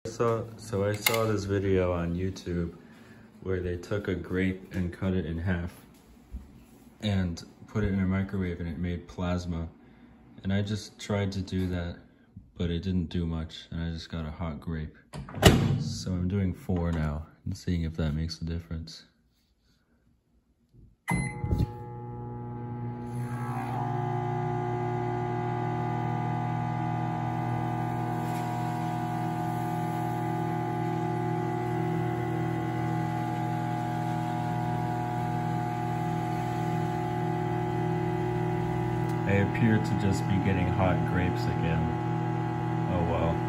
So I saw this video on YouTube where they took a grape and cut it in half and put it in a microwave and it made plasma. And I just tried to do that, but it didn't do much and I just got a hot grape. So I'm doing 4 now and seeing if that makes a difference. I appear to just be getting hot grapes again. Oh well.